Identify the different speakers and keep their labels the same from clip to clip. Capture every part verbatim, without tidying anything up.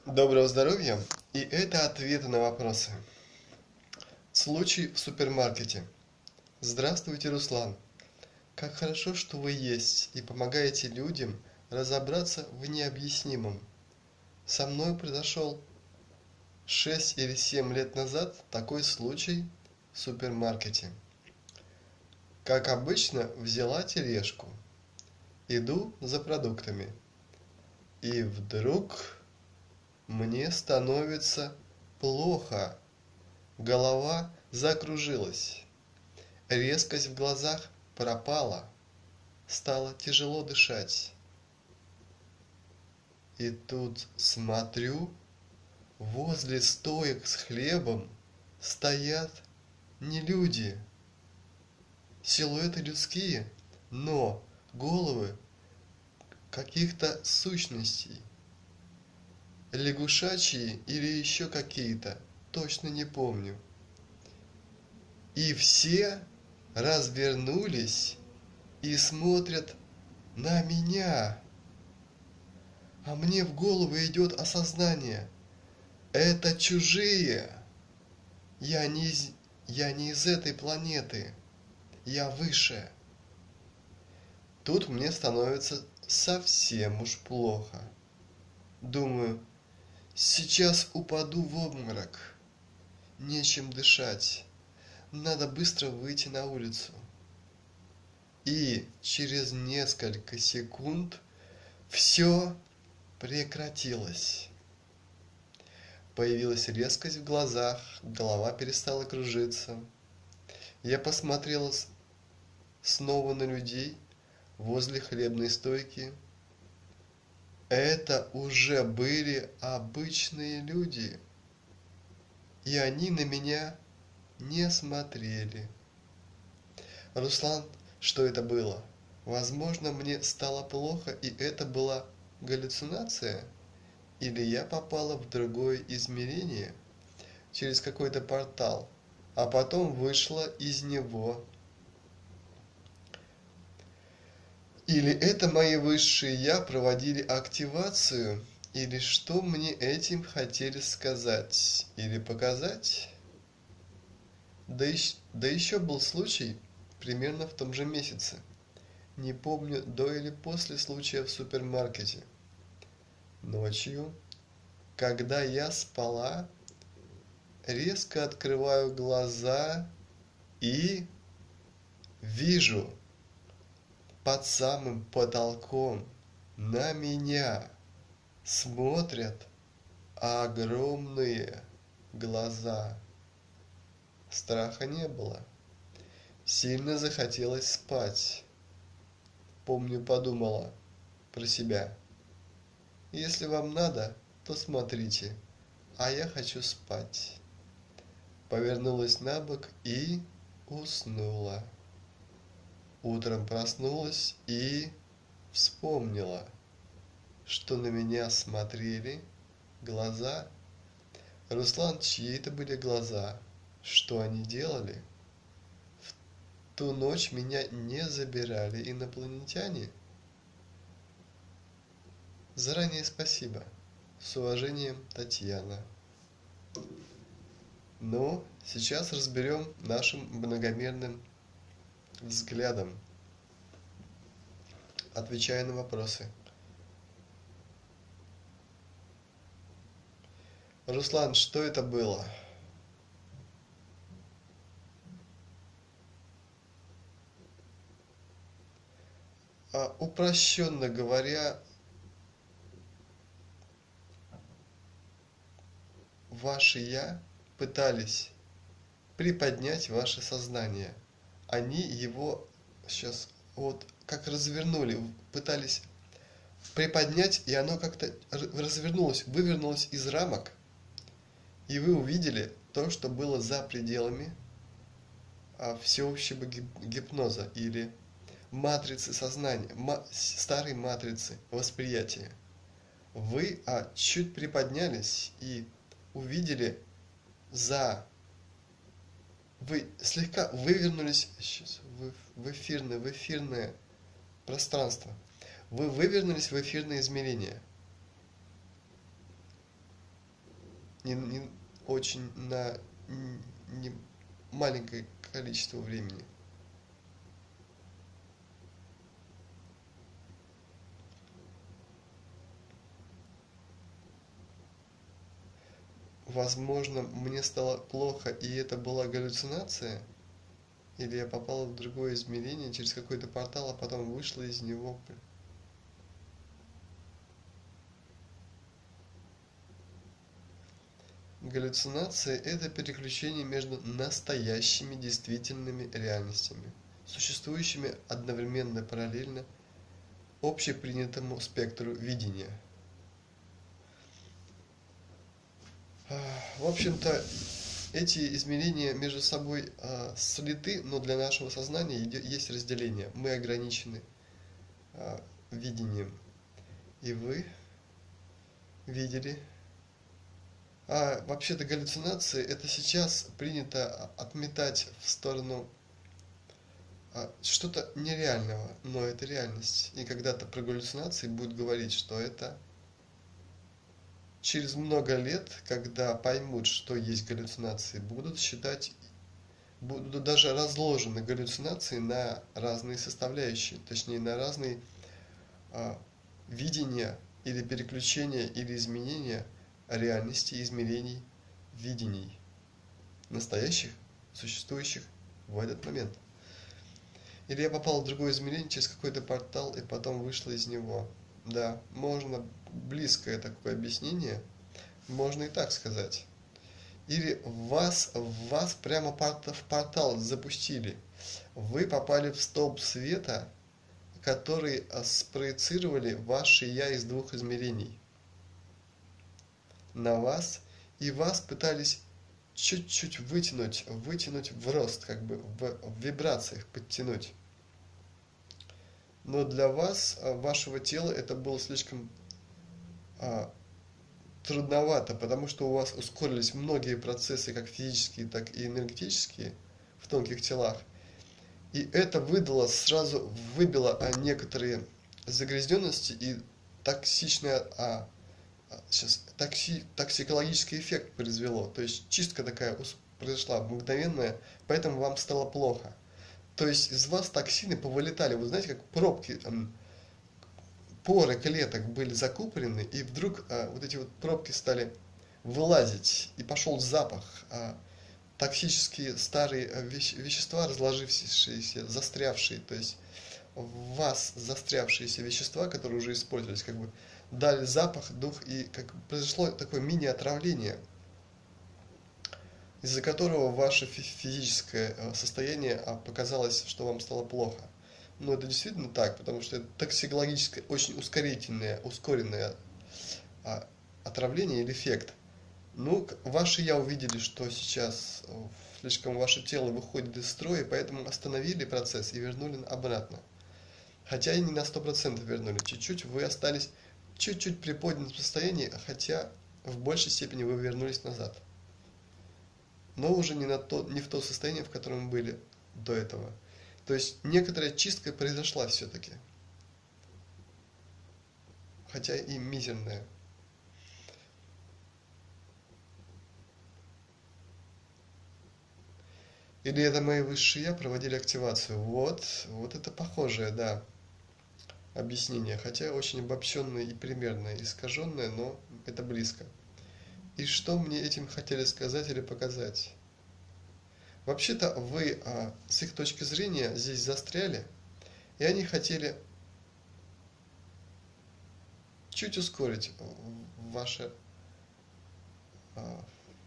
Speaker 1: Доброго здоровья! И это ответы на вопросы. Случай в супермаркете. Здравствуйте, Руслан. Как хорошо, что вы есть и помогаете людям разобраться в необъяснимом. Со мной произошел шесть или семь лет назад такой случай в супермаркете. Как обычно, взяла тележку. Иду за продуктами. И вдруг мне становится плохо. Голова закружилась. Резкость в глазах пропала. Стало тяжело дышать. И тут смотрю, возле стоек с хлебом стоят не люди. Силуэты людские, но головы каких-то сущностей. Лягушачьи или еще какие-то, точно не помню. И все развернулись и смотрят на меня. А мне в голову идет осознание. Это чужие. Я не из, я не из этой планеты. Я выше. Тут мне становится совсем уж плохо. Думаю, сейчас упаду в обморок. Нечем дышать. Надо быстро выйти на улицу. И через несколько секунд все прекратилось. Появилась резкость в глазах, голова перестала кружиться. Я посмотрела снова на людей возле хлебной стойки. Это уже были обычные люди. И они на меня не смотрели. Руслан, что это было? Возможно, мне стало плохо, и это была галлюцинация? Или я попала в другое измерение через какой-то портал, а потом вышла из него? Или это мои высшие я проводили активацию? Или что мне этим хотели сказать? Или показать? Да, еще, да еще был случай примерно в том же месяце. Не помню, до или после случая в супермаркете. Ночью, когда я спала, резко открываю глаза и вижу под самым потолком на меня смотрят огромные глаза. Страха не было. Сильно захотелось спать. Помню, подумала про себя. Если вам надо, то смотрите, а я хочу спать. Повернулась на бок и уснула. Утром проснулась и вспомнила, что на меня смотрели глаза. Руслан, чьи это были глаза? Что они делали? В ту ночь меня не забирали инопланетяне? Заранее спасибо. С уважением, Татьяна. Но сейчас разберем нашим многомерным взглядом, отвечая на вопросы. Руслан, что это было? А, упрощенно говоря, ваши «я» пытались приподнять ваше сознание. Они его сейчас вот как развернули, пытались приподнять, и оно как-то развернулось, вывернулось из рамок, и вы увидели то, что было за пределами всеобщего гипноза или матрицы сознания, старой матрицы восприятия. Вы а, чуть приподнялись и увидели за... Вы слегка вывернулись сейчас, в, в, эфирное, в эфирное пространство. Вы вывернулись в эфирное измерение. не, не очень на не маленькое количество времени. Возможно, мне стало плохо, и это была галлюцинация, или я попала в другое измерение через какой-то портал, а потом вышла из него. Галлюцинация – это переключение между настоящими действительными реальностями, существующими одновременно параллельно общепринятому спектру видения. В общем-то, эти измерения между собой а, слиты, но для нашего сознания есть разделение. Мы ограничены а, видением. И вы видели. А вообще-то галлюцинации это сейчас принято отметать в сторону а, что-то нереального, но это реальность. И когда-то про галлюцинации будут говорить, что это через много лет, когда поймут, что есть галлюцинации, будут считать, будут даже разложены галлюцинации на разные составляющие, точнее на разные а, видения или переключения или изменения реальности, измерений, видений, настоящих, существующих в этот момент. Или я попал в другое измерение через какой-то портал и потом вышла из него. Да, можно близкое такое объяснение, можно и так сказать. Или вас, вас прямо в портал запустили. Вы попали в столб света, который спроецировали ваше я из двух измерений на вас, и вас пытались чуть-чуть вытянуть, вытянуть в рост, как бы в, в вибрациях подтянуть. Но для вас, вашего тела, это было слишком а, трудновато, потому что у вас ускорились многие процессы, как физические, так и энергетические, в тонких телах. И это выдало, сразу выбило а, некоторые загрязненности и токсичное, а, сейчас, токси, токсикологический эффект произвело. То есть чистка такая произошла мгновенная, поэтому вам стало плохо. То есть из вас токсины повылетали, вы знаете, как пробки, там, поры клеток были закупорены, и вдруг а, вот эти вот пробки стали вылазить, и пошел запах. А, токсические старые веще, вещества, разложившиеся, застрявшие, то есть в вас застрявшиеся вещества, которые уже использовались, как бы дали запах, дух, и как произошло такое мини-отравление, из-за которого ваше физическое состояние показалось, что вам стало плохо. Но это действительно так, потому что это токсикологическое, очень ускорительное, ускоренное а, отравление или эффект. Ну, ваше я увидели, что сейчас слишком ваше тело выходит из строя, поэтому остановили процесс и вернули обратно. Хотя и не на сто процентов вернули, чуть-чуть вы остались чуть-чуть в приподнятом состоянии, хотя в большей степени вы вернулись назад. Но уже не, на то, не в то состояние, в котором мы были до этого. То есть некоторая чистка произошла все-таки. Хотя и мизерная. Или это мои высшие я проводили активацию. Вот, вот это похожее, да, объяснение. Хотя очень обобщенное и примерное, искаженное, но это близко. И что мне этим хотели сказать или показать? Вообще-то вы а, с их точки зрения здесь застряли, и они хотели чуть ускорить ваше а,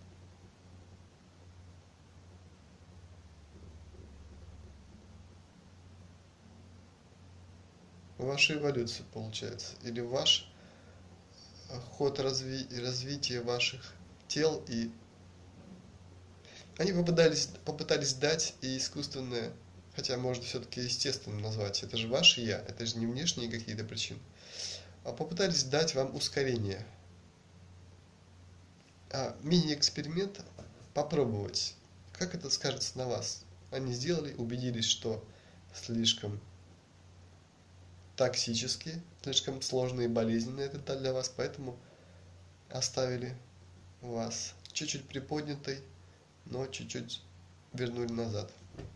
Speaker 1: вашу эволюцию, получается, или ваш ход разви развития ваших тел, и они попытались, попытались дать и искусственное, хотя можно все-таки естественным назвать, это же ваше я, это же не внешние какие-то причины, а попытались дать вам ускорение. А мини-эксперимент попробовать, как это скажется на вас. Они сделали, убедились, что слишком токсически, слишком сложно и болезненно это для вас, поэтому оставили вас чуть-чуть приподнятой, но чуть-чуть вернули назад.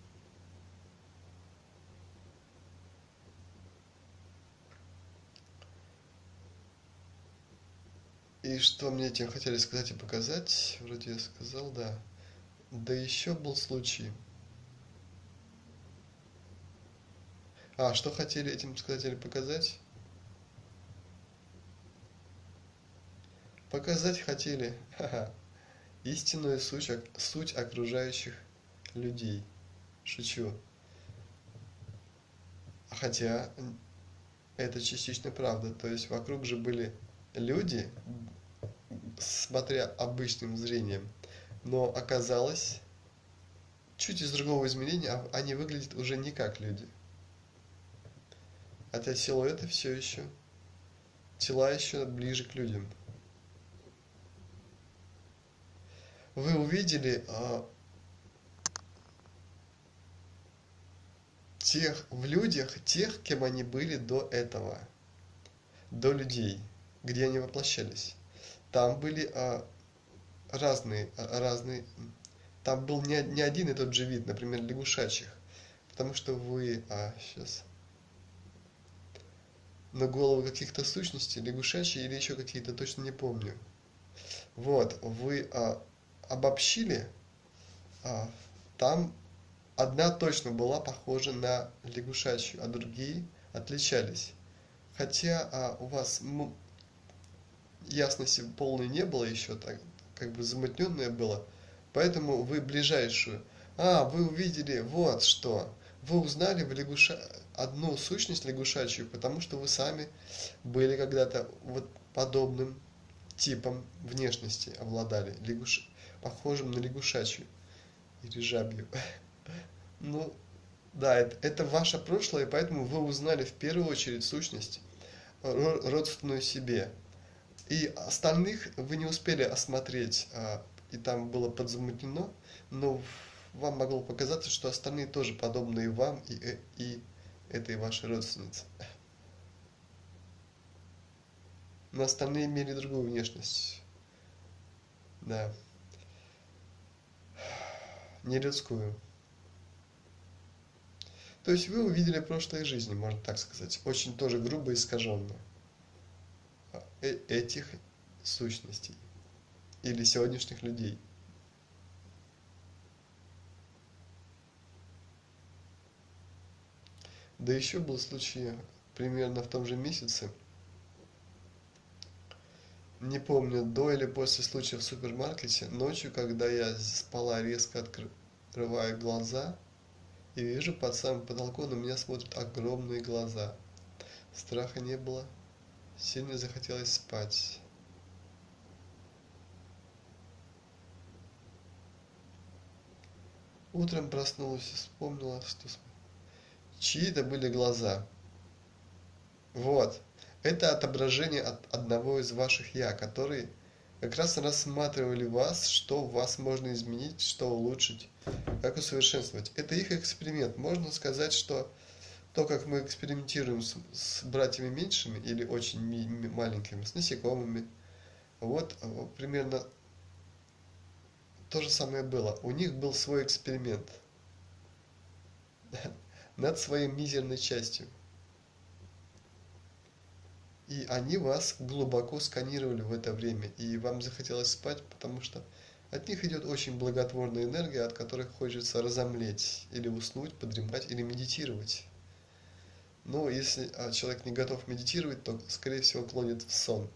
Speaker 1: И что мне этим хотели сказать и показать, вроде я сказал, да. Да еще был случай. А, что хотели этим сказать или показать? Показать хотели, ха-ха, истинную суть, суть окружающих людей. Шучу. Хотя это частично правда. То есть вокруг же были люди, смотря обычным зрением, но оказалось, чуть из другого измерения, они выглядят уже не как люди. Хотя силуэты все еще, тела еще ближе к людям. Вы увидели а, тех в людях, тех, кем они были до этого, до людей, где они воплощались. Там были а, разные, а, разные, там был не, не один и тот же вид, например, лягушачьих, потому что вы, а, сейчас, на голову каких-то сущностей, лягушачьи или еще какие-то, точно не помню. Вот, вы а, обобщили, а, там одна точно была похожа на лягушачью, а другие отличались. Хотя а, у вас ну, ясности полной не было еще, так как бы замутненное было, поэтому вы ближайшую. А, вы увидели вот что. Вы узнали в лягуша... одну сущность лягушачью, потому что вы сами были когда-то вот подобным типом внешности обладали, лягуш... похожим на лягушачью или жабью. Ну, да, это, это ваше прошлое, поэтому вы узнали в первую очередь сущность, родственную себе. И остальных вы не успели осмотреть, а, и там было подзамутнено, но вам могло показаться, что остальные тоже подобные вам и, и этой вашей родственнице. Но остальные имели другую внешность. Да. Не людскую. То есть вы увидели прошлые жизни, можно так сказать. Очень тоже грубо искаженно. Э- этих сущностей. Или сегодняшних людей. Да еще был случай примерно в том же месяце. Не помню, до или после случая в супермаркете. Ночью, когда я спала, резко открываю глаза и вижу под самым потолком на меня смотрят огромные глаза. Страха не было. Сильно захотелось спать. Утром проснулась и вспомнила, что чьи-то были глаза. Вот. Это отображение от одного из ваших «я», которые как раз рассматривали вас, что в вас можно изменить, что улучшить, как усовершенствовать. Это их эксперимент. Можно сказать, что то, как мы экспериментируем с, с братьями меньшими или очень ми- маленькими, с насекомыми, вот примерно то же самое было. У них был свой эксперимент над своей мизерной частью. И они вас глубоко сканировали в это время, и вам захотелось спать, потому что от них идет очень благотворная энергия, от которой хочется разомлеть, или уснуть, подремать, или медитировать. Но если человек не готов медитировать, то, скорее всего, клонит в сон.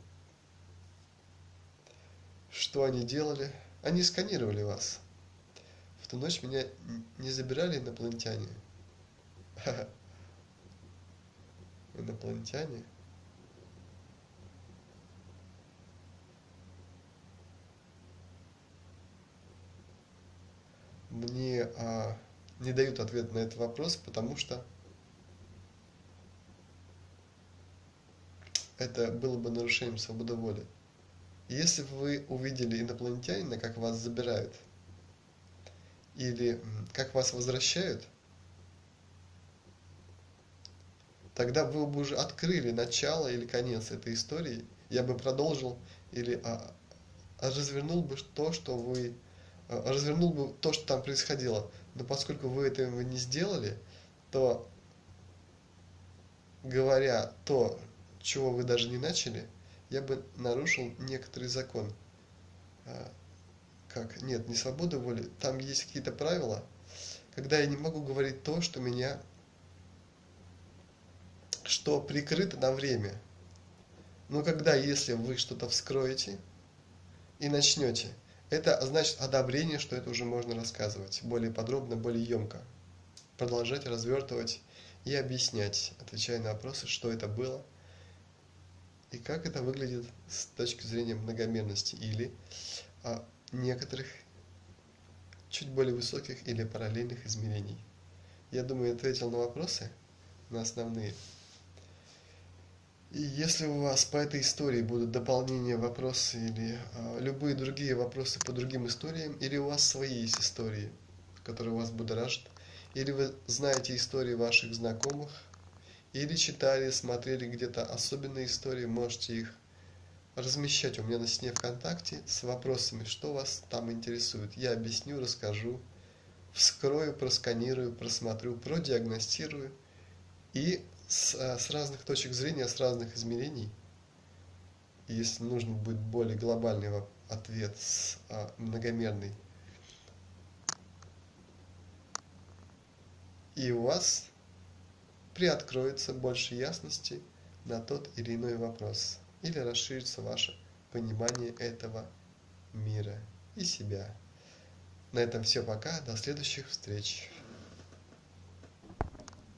Speaker 1: Что они делали? Они сканировали вас. В ту ночь меня не забирали инопланетяне. Инопланетяне? Мне а, не дают ответ на этот вопрос, потому что это было бы нарушением свободы воли. Если бы вы увидели инопланетянина, как вас забирают, или как вас возвращают, тогда вы бы уже открыли начало или конец этой истории. Я бы продолжил или а, развернул бы то, что вы развернул бы то, что там происходило. Но поскольку вы этого не сделали, то, говоря то, чего вы даже не начали, я бы нарушил некоторый закон. Как? Нет, не свобода воли. Там есть какие-то правила, когда я не могу говорить то, что меня, что прикрыто на время. Но когда, если вы что-то вскроете и начнете, это значит одобрение, что это уже можно рассказывать более подробно, более емко. Продолжать развертывать и объяснять, отвечая на вопросы, что это было и как это выглядит с точки зрения многомерности или а, некоторых чуть более высоких или параллельных измерений. Я думаю, я ответил на вопросы, на основные. И если у вас по этой истории будут дополнения, вопросы или а, любые другие вопросы по другим историям, или у вас свои есть истории, которые вас будоражат, или вы знаете истории ваших знакомых, или читали, смотрели где-то особенные истории, можете их размещать у меня на стене ВКонтакте с вопросами, что вас там интересует. Я объясню, расскажу, вскрою, просканирую, просмотрю, продиагностирую и с, с разных точек зрения, с разных измерений, если нужен будет более глобальный ответ, с, а, многомерный, и у вас приоткроется больше ясности на тот или иной вопрос, или расширится ваше понимание этого мира и себя. На этом все, пока, до следующих встреч.